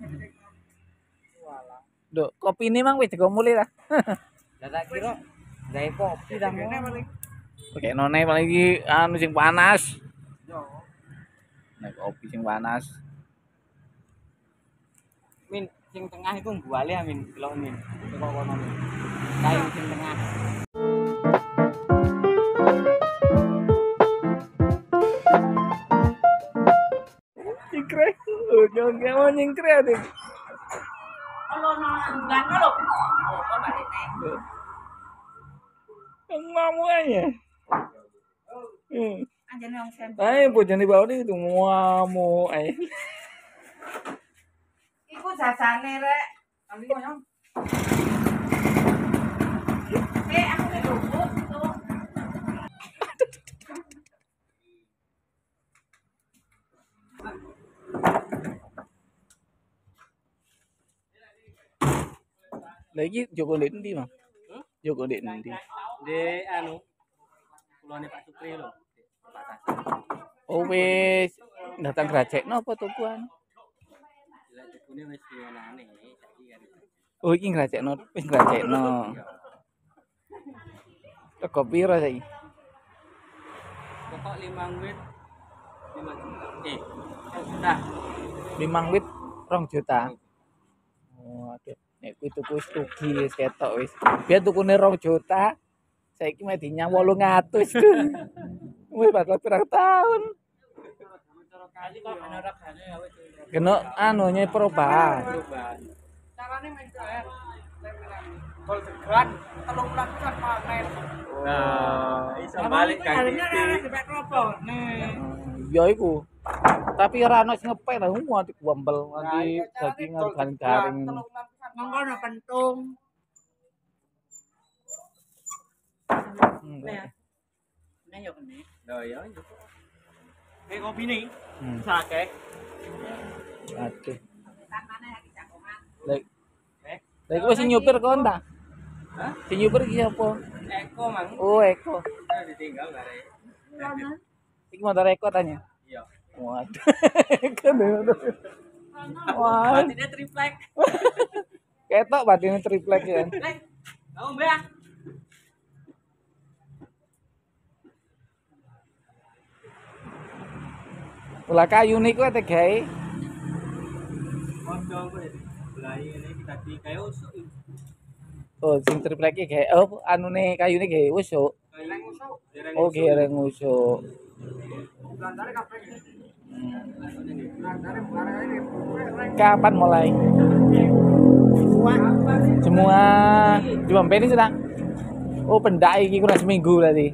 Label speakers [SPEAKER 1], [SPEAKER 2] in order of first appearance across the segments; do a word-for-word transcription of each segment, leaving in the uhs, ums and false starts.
[SPEAKER 1] Duk, kopi ini mang wis digo mulih ta.
[SPEAKER 2] Lah tak kira gawe kopi ta paling.
[SPEAKER 1] Oke, none paling iki anu sing panas. Yo. Nek kopi sing panas.
[SPEAKER 2] Min sing tengah iku mbuale ya min, delok min. Kok kono min. Kayu sing tengah.
[SPEAKER 1] Nyingkre. Oh, jangan mau nyingkre ade.
[SPEAKER 2] Halo, nang lho. Oh, kok balik nek.
[SPEAKER 1] Ngamu aja. Hmm.
[SPEAKER 2] Anjane wong sen.
[SPEAKER 1] Ayo bojone bae itu ngamu ae.
[SPEAKER 2] Iku jajane rek. Kami koyo. Eh, aku nek lho, itu.
[SPEAKER 1] Lagi Joko Ndek ndi, Bang? Hmm? Joko Ndek ndi?
[SPEAKER 2] Di anu. Kulone Pak Supri lho.
[SPEAKER 1] Oh wis datang grajekno apa tukuan?
[SPEAKER 2] Lah tukune wis diwenane saiki kan.
[SPEAKER 1] Oh iki grajekno, wis grajekno. Teko piro saiki?
[SPEAKER 2] Pokok limang wit lima juta. Eh, juta.
[SPEAKER 1] limang wit rong juta. Oh, aduh. Nek kuwi tuku wis tugi wis ketok wis. Biar tukune rong juta. Saiki meh dinyang wolung atus. Wis bakal pirang tahun. Kena anu nye perubahan.
[SPEAKER 2] Carane main keren. Gol segeran telung bulan kan panen. Nah, iso balik kan iki.
[SPEAKER 1] Ya iku. Tapi ora ono sing ngepek lah, nganti guambel nganti dadi garing-garing.
[SPEAKER 2] Monggo ono pentung. Nah. Nah yo kene. Lah ya yo. Kayak kopi nih. Sake.
[SPEAKER 1] Aduh. Lek. Lek wis nyupir kon ta?
[SPEAKER 2] Hah?
[SPEAKER 1] Sing nyupir iki sapa?
[SPEAKER 2] Eko mang.
[SPEAKER 1] Oh, Eko.
[SPEAKER 2] Nah, ditinggal bare.
[SPEAKER 1] Iki motor Eko tanya.
[SPEAKER 2] Iya.
[SPEAKER 1] Waduh. Kan. Wah.
[SPEAKER 2] Batine triplek.
[SPEAKER 1] Ketok batine triplek ya.
[SPEAKER 2] Lek. Kamu mbak.
[SPEAKER 1] Ulah kayu niku ate gawe.
[SPEAKER 2] Ojo kowe. Belai ini kita di kayu usuk.
[SPEAKER 1] Oh, sing triplek iki gawe oh anune kayune gawe usuk.
[SPEAKER 2] Dereng usuk.
[SPEAKER 1] Oh, dereng usuk.
[SPEAKER 2] Landare kabeh.
[SPEAKER 1] Kapan mulai? Semua cuma ini sudah. Oh, pendak iki kurang seminggu berarti.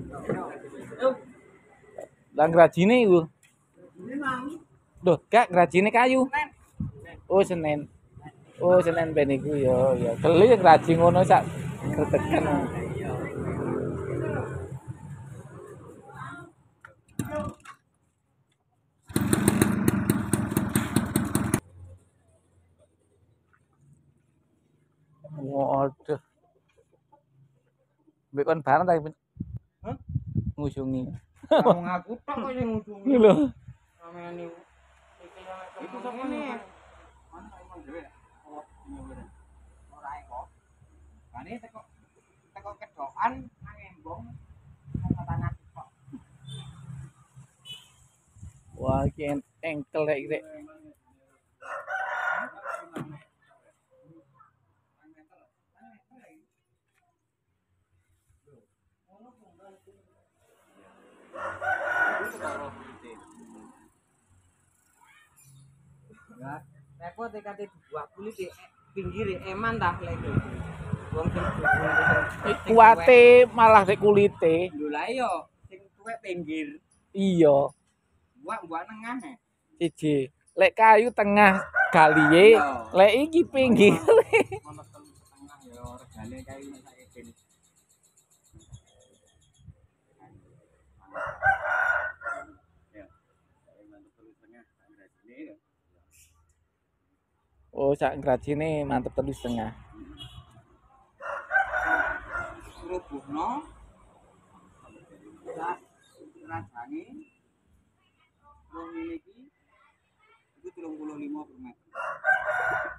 [SPEAKER 1] Lah grajine iku. Duh, Kak, grajine kayu. Oh, Senin. Oh, Senin ben iku ya, ya. Geli graji ngono sak gretekan. Waduh. Mbek kon bareng ta? Hah? Ngusungi.
[SPEAKER 2] Kamu ngaku tok kok sing ngusungi.
[SPEAKER 1] Lho.
[SPEAKER 2] Sampeyan niku. Iku sapa nih? Ora eko. Bane teko teko kedokan nang embong nang tanah kok.
[SPEAKER 1] Wah, iki engkel rek rek.
[SPEAKER 2] Ya, repot tekate buah kulit di pinggir eman tah lek. Wong sing
[SPEAKER 1] Kuate malah rek kulite.
[SPEAKER 2] lho la yo sing tuwek pinggir.
[SPEAKER 1] Iya.
[SPEAKER 2] Buah-buah nengah e.
[SPEAKER 1] Siji. Lek kayu tengah galiye, lek iki pinggir.
[SPEAKER 2] Ono tengah yo regane kayu nek saiki.
[SPEAKER 1] Oh, sak grajine mantep telu setengah.
[SPEAKER 2] Rubuhno. Rasane wong iki iku tiga puluh lima per meter.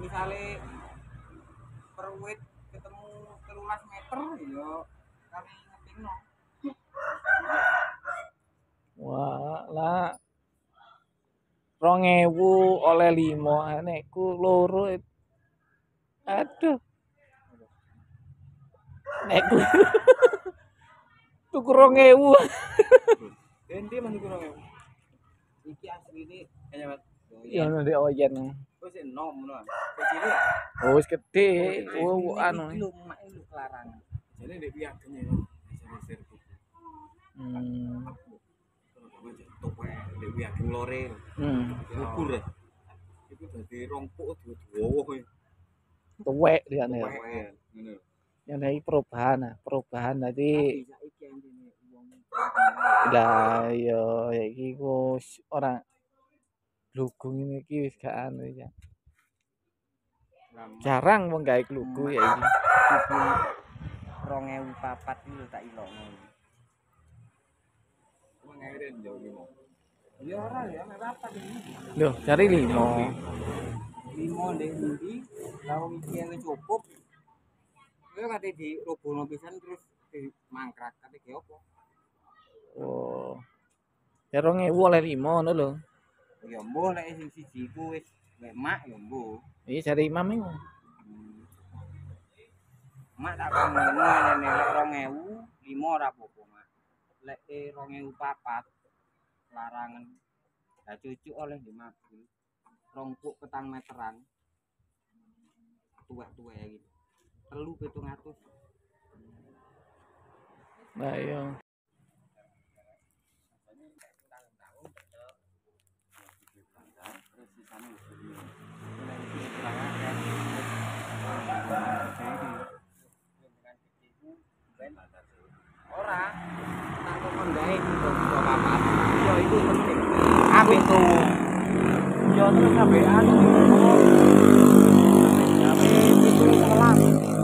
[SPEAKER 2] misalnya per wit ketemu telulas meter ya kami ngetingno.
[SPEAKER 1] Wah, lah rong ewu oleh lima anekku loro. Aduh. Nekku tuku rong ewu.
[SPEAKER 2] Endi men tuku rong ewu. Iki asline kaya Mas.
[SPEAKER 1] Ya ono ndek oyen.
[SPEAKER 2] Wis enom ngono. Kecil ya.
[SPEAKER 1] Oh, wis gede. Oh, anu.
[SPEAKER 2] Iki lho mak lho kelarangan. Jane ndek piyagen ya. Jane serbu.
[SPEAKER 1] Hmm.
[SPEAKER 2] Tuwe ndek piyagen lore.
[SPEAKER 1] Hmm.
[SPEAKER 2] Ukur ya. Iku dadi rong puk dawa kowe.
[SPEAKER 1] Tuwek liyane.
[SPEAKER 2] Ngono.
[SPEAKER 1] Yang dari perubahan, nah. perubahan tadi.
[SPEAKER 2] Saiki antene wong
[SPEAKER 1] Lah yo iki ku ora glugung ini iki wis gak anu ya. Jarang wong gawe glugu ya iki.
[SPEAKER 2] rong ewu papat iki lho tak ilokno. Wong ngene yo limo. Ya ora ya nek papat iki.
[SPEAKER 1] Loh, cari limo.
[SPEAKER 2] Limo ndek ndi? Lah wong iki wis cukup. Kowe kate di robono pisan terus di mangkrak kate ge opo?
[SPEAKER 1] Oh. Ya rong ewu oleh limo ngono lho.
[SPEAKER 2] Ya mbuh nek sing siji ku wis mek mak ya mbuh.
[SPEAKER 1] Iki cari imam iku.
[SPEAKER 2] Mak tak kon ngono ngene lek rong ewu limo ora apa-apa mak. Lek e rong ewu papat larangan. Lah cucuk oleh lima puluh. Rong puk petang meteran. Tuwek-tuwek iki. Telu pitung atus.
[SPEAKER 1] Nah, iya.
[SPEAKER 2] Ora, tak kon gawe iki kok papat. Yo iku penting. Apik to. Yo terus sampe anu iki itu sekelas.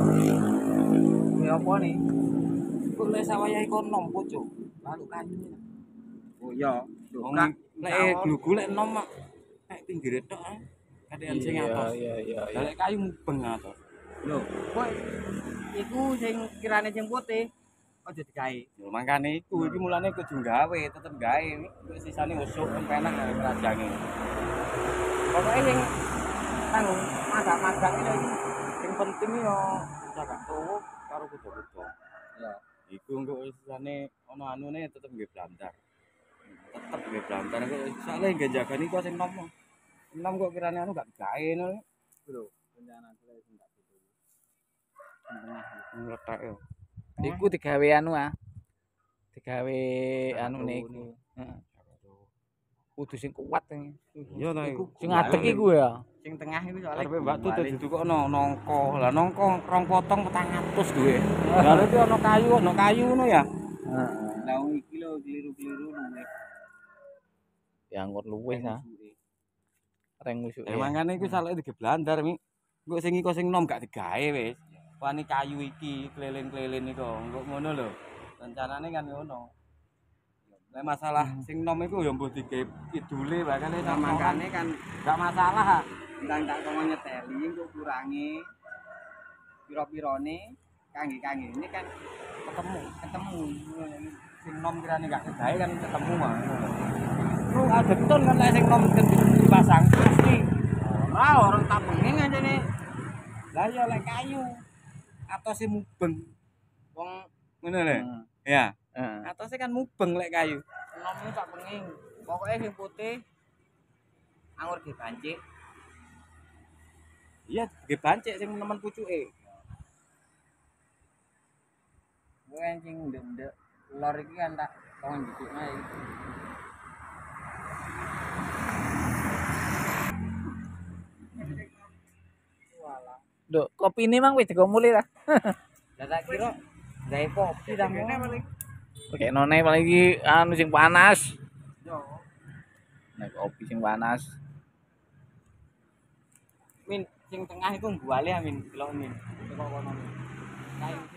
[SPEAKER 2] Ya apa nih? Kok lek sawayahe kon nom pucuk. Lalu kayu. Oh iya, lek glugu lek nom mak nek pinggire tok ah. Kadean sing atos.
[SPEAKER 1] Iya, iya, iya.
[SPEAKER 2] Lek kayu mubeng atos. Lho, kok iku sing kirane sing putih aja digawe. Lho mangkane iku iki mulane kudu gawe, tetep gawe. Kok sisane usuk penak rajange. Pokoke sing tanggung masak-masak iki sing penting yo jaga tuwuk karo kuda-kuda. Iya. Iku engko sisane ana anune tetep nggih blantar. Tetep nggih blantar kok sale nggih jagani kok sing nom. Nom kok kirane anu gak digawe ngono. Lho, rencana kula sing gak betul. Ngletak yo.
[SPEAKER 1] Iku digawe anu ah. Digawe anune iku. Heeh. Kudu sing kuat iki.
[SPEAKER 2] Iya ta iku.
[SPEAKER 1] Sing ngadeg iku ya.
[SPEAKER 2] Sing tengah iku soalnya arepe Mbak Tut didukokno nangka. Lah nangka rong potong petang atus duwe. Lah iki ana kayu, ana kayu ngono ya.
[SPEAKER 1] Heeh.
[SPEAKER 2] Lah iki lho kliru-kliru luwih.
[SPEAKER 1] Ya ngur luwih ah. Reng musuke.
[SPEAKER 2] Eh mangkane iku saleke digeblandar mi. Engko sing iko sing nom gak digawe wis. Wani kayu iki keliling-keliling iku. Engko ngono lho. Rencanane kan ngono. Lah masalah sing nom iku ya mbuh digawe idule makane mangkane kan gak masalah. Ndang tak kok nyeteli engko kurangi pira-pirane kangge-kangge ini kan ketemu, ketemu. Sing nom kirane gak kegawe kan ketemu wae. Lu ada ton kan sing nom dipasang pasti. Ora orang tak pengen ngene. Lah ya lek kayu atose mubeng. Wong ngono lho. Ya.
[SPEAKER 1] Heeh.
[SPEAKER 2] Atose kan mubeng lek kayu. Nom iki tak pengen. Pokoke sing putih anggur dibancik. Iya, dibancik sing nemen pucuke. Kuwi sing ndek-ndek lor iki kan tak kon dikikno iki.
[SPEAKER 1] Nduk, kopine mang wis digo mulih ta.
[SPEAKER 2] Lah tak kira gawe kopi dah paling.
[SPEAKER 1] Oke, none paling iki anu sing panas.
[SPEAKER 2] Yo.
[SPEAKER 1] Nek kopi sing panas.
[SPEAKER 2] Min sing tengah iku mbali amin, delok min. Kok kono. Kae